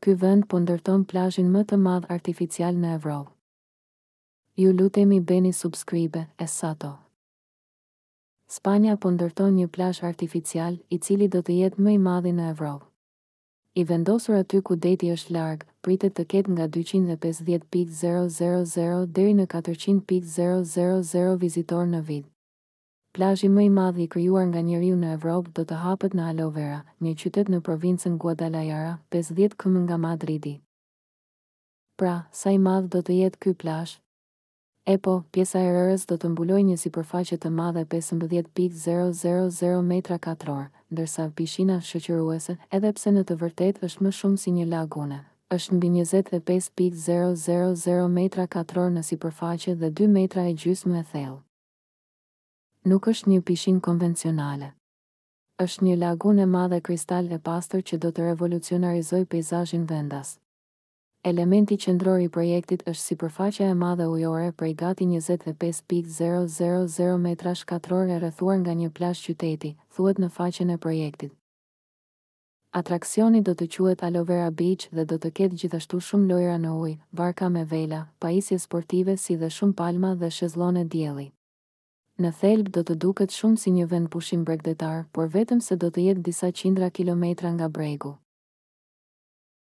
Ky vend po ndërton plazhin më të madh artificial në Evropë. Ju lutemi bëni subscribe, Essato. Spanja po ndërton një plazh artificial, i cili do të jetë më i madhi në Evropë. I vendosur aty ku deti është larg, pritet të ketë nga 250.000 deri në 400.000 vizitor në vit. Plazhi më i madh i krijuar nga njeriu në Evropë do të hapet në Alovera, një qytet në provincën Guadalajara, 50 km nga Madridi. Pra, sa i madh do të jetë ky plazh? Po, pjesa e rërës do të mbulojë një sipërfaqe të madhe 15.000 metra katror, ndërsa pishina shoqëruese, edhe pse në të vërtetë është më shumë si një lagune, është mbi 25.000 metra katror në sipërfaqe dhe 2 metra e gjysmë e thellë. Nuk është një pishinë konvencionale. Është një lagunë e madhe kristal e pastër që do të revolucionarizojë peizazhin vendas. Elementi qendror i projektit është sipërfaqja e madhe ujore prej gati 25.000 metrash katror e rrethuar nga një plazh qyteti, thuhet në faqen e projektit. Atraksioni do të quhet Alovera Beach dhe do të ketë gjithashtu shumë lojra në ujë, barka me vela, pajisje sportive si dhe shumë palma dhe shezllone dielli. Në thelb do të duket shumë si një vend pushim bregdetar, por vetëm se do të jetë disa qindra kilometra nga bregu.